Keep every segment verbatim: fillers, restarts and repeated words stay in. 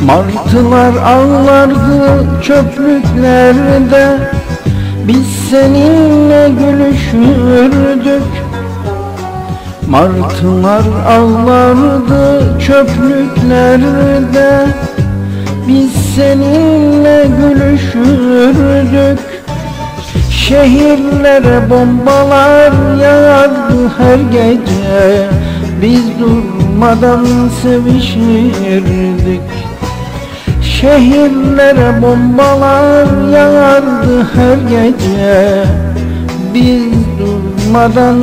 Martılar ağlardı çöplüklerde, biz seninle gülüşürdük. Martılar ağlardı çöplüklerde, biz seninle gülüşürdük. Şehirlere bombalar yağardı her gece, biz durmadan sevişirdik. Şehirlere bombalar yağardı her gece, biz durmadan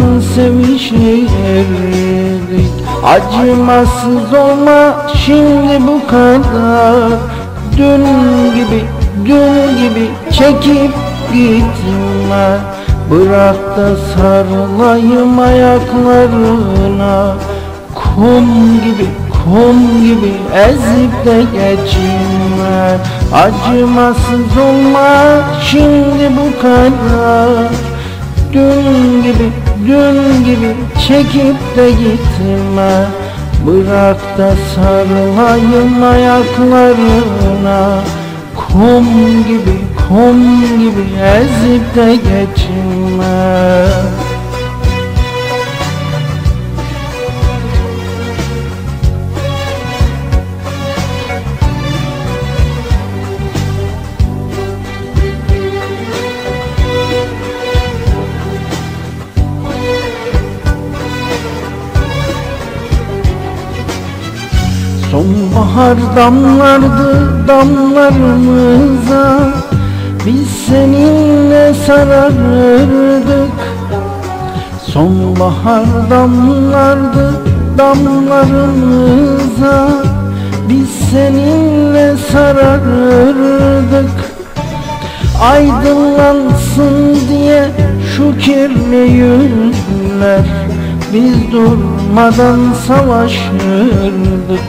sevişirdik. Acımasız olma şimdi bu kadar, dün gibi, dün gibi çekip gitme. Bırak da sarılayım ayaklarına, kum gibi, kum gibi ezip de geçme. Acımasız olma şimdi bu kadar, dün gibi, dün gibi çekip de gitme. Bırak da sarılayım ayaklarına, kum gibi, kum gibi ezip de geçme. Sonbahar damlardı damlarımıza, biz seninle sararırdık. Sonbahar damlardı damlarımıza, biz seninle sararırdık. Aydınlansın diye şu kirli yüzler, biz durmadan savaşırdık.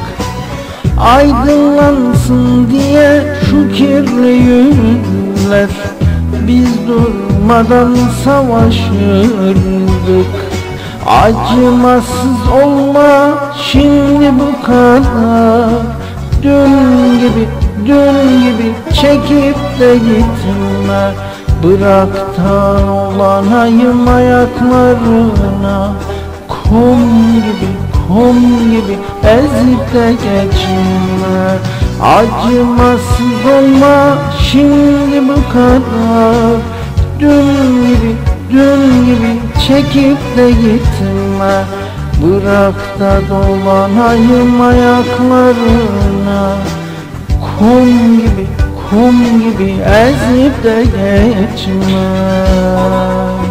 Aydınlansın diye şu kirli yüzler, biz durmadan savaşırdık. Acımasız olma şimdi bu kadar, dün gibi, dün gibi çekip de gitme. Bırak da olanayım ayaklarına, kum gibi, kum gibi ezip de geçme. Acımasız olma şimdi bu kadar, dün gibi, dün gibi çekip de gitme. Bırak da dolanayım ayaklarına, kum gibi, kum gibi ezip de geçme.